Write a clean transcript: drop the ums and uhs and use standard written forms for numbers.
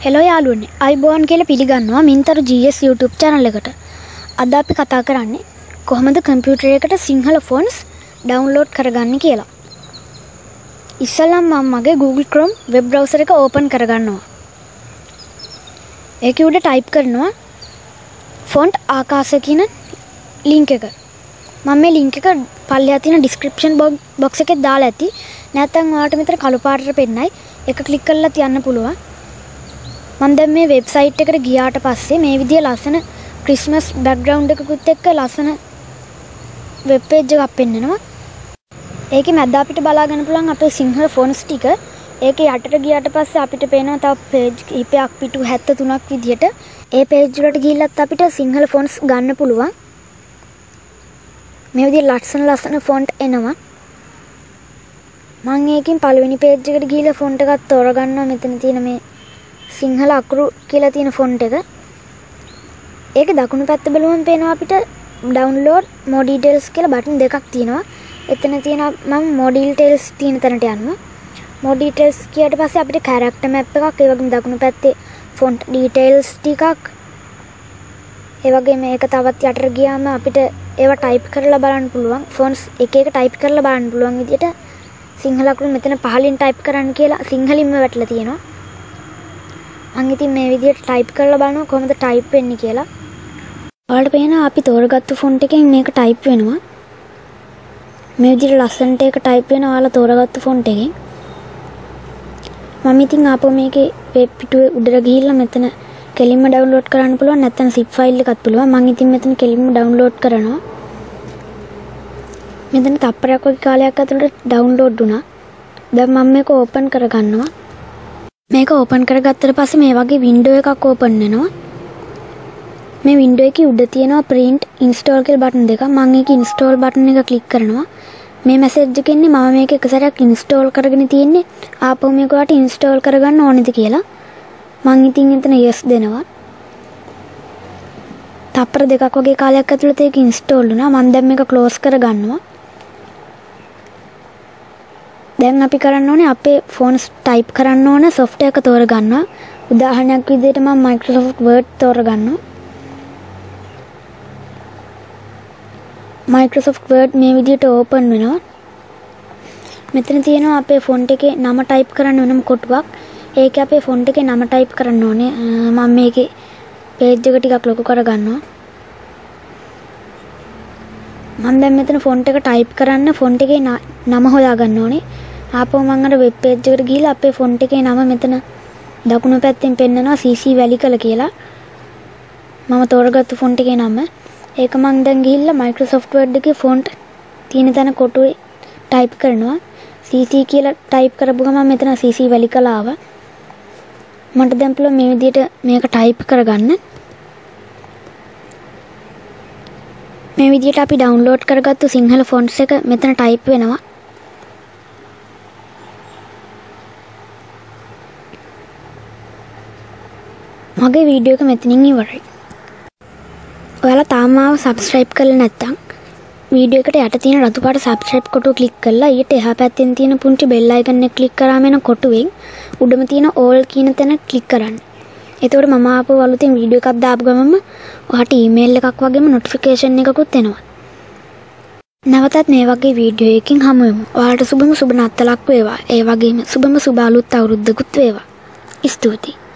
Hello යාළුවනේ අයිබෝන් කියලා පිළිගන්නවා මින්තරු GS YouTube channel එකට. අද අපි කතා කරන්නේ කොහොමද කම්පියුටර් එකට සිංහල ෆොන්ට්ස් ඩවුන්ලෝඩ් කරගන්නේ කියලා. ඉස්සෙල්ලාම මම මගේ Google Chrome web browser එක open කරගන්නවා. ඒකේ උඩ type කරනවා font ආකාශ කියන link එක. මම මේ link එක පල්ලෙහා තියෙන description box එකේ දාලා ඇති. නැත්නම් ඔයාලට මෙතන කළු පාටට පෙන්නයි. ඒක click කරලා තියන්න පුළුවන්. මම දැන් මේ වෙබ්සයිට් එකට ගියාට පස්සේ මේ විදිය ලස්සන ක්‍රිස්මස් බෑග්ග්‍රවුන්ඩ් එකකුත් එක්ක ලස්සන වෙබ් පේජ් එකක් පෙන්නනවා. ඒකේ මැද අපිට බලා ගන්න පුළුවන් අපේ සිංහල ෆොන්ට්ස් ටික. ඒකේ යටට ගියාට පස්සේ අපිට පේනවා තව පේජ් කිහිපයක් පිටු 73ක් විදියට. ඒ පේජ් වලට ගිහිල්ලත් අපිට සිංහල ෆොන්ට්ස් ගන්න පුළුවන්. මේ විදිය ලස්සන ෆොන්ට් එනවා. මම ඒකෙන් පළවෙනි පේජ් එකට ගිහිල්ලා ෆොන්ට් එකක් තෝරගන්නවා. මෙතන තියෙන මේ සිංහල අකුරු කියලා තියෙන ෆොන්ට් එක. ඒක දකුණු පැත්ත බලුවම පේනවා අපිට download more details කියලා බටන් දෙකක් තියෙනවා. එතන තියෙන මම more details තියෙන තැනට යනවා. more details කියට පස්සේ අපිට character map එකක්, ඒ වගේම දකුණු පැත්තේ font details ටිකක්, ඒ වගේම මේක තවත් යටට ගියාම අපිට ඒවා type කරලා බලන්න පුළුවන්. fonts එක එක type කරලා බලන්න පුළුවන් විදියට සිංහල අකුරු මෙතන පහලින් type කරන්න කියලා සිංහලින්ම වැටලා තියෙනවා. මම ඉතින් මේ විදියට ටයිප් කරලා බලනවා කොහොමද ටයිප් වෙන්නේ කියලා. ඔයාලට පේනවා අපි තෝරගත්තු ෆොන්ට් එකෙන් මේක ටයිප් වෙනවා. මේ විදියට ලස්සනට ඒක ටයිප් වෙනවා ඔයාලා තෝරගත්තු ෆොන්ට් එකෙන්. මම ඉතින් ආපහු මේකේ වෙබ් පිටුවේ උඩට ගිහිල්ලා මෙතන කෙලින්ම ඩවුන්ලෝඩ් කරන්න පුළුවන්, නැත්නම් zip file එකක් පුළුවන්. මම ඉතින් මෙතන කෙලින්ම ඩවුන්ලෝඩ් කරනවා. මෙතන තප්පරයක් වගේ කාලයක් ඇතුළත ඩවුන්ලෝඩ් වුණා. දැන් මම මේක ඕපන් කරගන්නවා. මේක ඕපන් කරගත්තට පස්සේ මේ වගේ වින්ඩෝ එකක් ඕපන් වෙනවා. මේ වින්ඩෝ එකේ උඩ තියෙනවා print install කියලා බටන් දෙකක්. මම ඒක install බටන් එක ක්ලික් කරනවා. මේ මැසේජ් එකේ ඉන්නේ මම මේක එක සැරයක් install කරගෙන තියෙන්නේ. ආපහු මේක ඔයාලට install කරගන්න ඕනේද කියලා. මම ඉතින් එතන yes දෙනවා. තප්පර දෙකක් වගේ කාලයක් ඇතුළත ඒක install වුණා. මම දැන් මේක close කරගන්නවා. දැන් අපි කරන්න ඕනේ අපේ ෆොන්ට්ස් ටයිප් කරන්න ඕන software එක තෝරගන්නවා. උදාහරණයක් විදිහට මම Microsoft Word තෝරගන්නවා. Microsoft Word මේ විදිහට open වෙනවා. මෙතන තියෙනවා අපේ ෆොන්ට් එකේ නම ටයිප් කරන්න වෙනම කොටුවක්. ඒකේ අපේ ෆොන්ට් එකේ නම ටයිප් කරන්න ඕනේ. මම මේකේ page එක ටිකක් ලොකු කරගන්නවා. මම දැන් මෙතන ෆොන්ට් එක ටයිප් කරන්න ෆොන්ට් එකේ නම හොයාගන්න ඕනේ. ආපහු මම අර වෙබ් පේජ් එකට ගිහිල්ලා අපේ ෆොන්ට් එකේ නම මෙතන දකුණු පැත්තෙන් පෙන්නනවා CC වැලිකල කියලා. මම තෝරගත්තු ෆොන්ට් එකේ නම. ඒක මම දැන් ගිහිල්ලා Microsoft Word එකේ ෆොන්ට් තියෙන තැන කොටුවේ ටයිප් කරනවා. CC කියලා ටයිප් කරපු ගමන් මෙතන CC වැලිකල ආවා. මට දැන් පුළුවන් මේ විදිහට මේක ටයිප් කරගන්න. මේ විදිහට අපි ඩවුන්ලෝඩ් කරගත්තු සිංහල ෆොන්ට්ස් එක මෙතන ටයිප් වෙනවා. මගේ වීඩියෝ එක මෙතනින් ඉවරයි. ඔයාලා තාම ආව subscribe කරලා නැත්නම් වීඩියෝ එකට යට තියෙන රතු පාට subscribe කොටුව click කරලා ඊට එහා පැත්තෙන් තියෙන පුංචි bell icon එක click කරාම එන කොටුවෙන් උඩම තියෙන all කියන තැන click කරන්න. එතකොට මම ආපහු අලුතෙන් වීඩියෝ එකක් දාපු ගමන්ම ඔයාලට email එකක් වගේම notification එකකුත් එනවා. නැවතත් මේ වගේ වීඩියෝ එකකින් හමු වෙමු. ඔයාලට සුබම සුබ නත්තලක් වේවා. ඒ වගේම සුබම සුබ අලුත් අවුරුද්දකුත් වේවා. ස්තුතියි.